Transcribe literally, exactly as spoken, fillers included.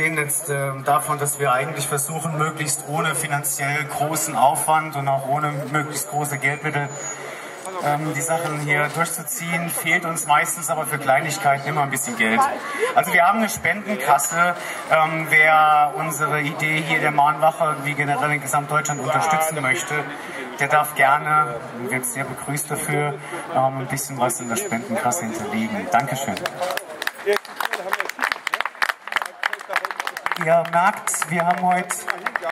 verstehen jetzt äh, davon, dass wir eigentlich versuchen, möglichst ohne finanziell großen Aufwand und auch ohne möglichst große Geldmittel ähm, die Sachen hier durchzuziehen, fehlt uns meistens aber für Kleinigkeiten immer ein bisschen Geld. Also wir haben eine Spendenkasse. Ähm, wer unsere Idee hier der Mahnwache wie generell in Gesamtdeutschland unterstützen möchte, der darf gerne, wird sehr begrüßt dafür, ähm, ein bisschen was in der Spendenkasse hinterlegen. Dankeschön. Ihr merkt, wir haben heute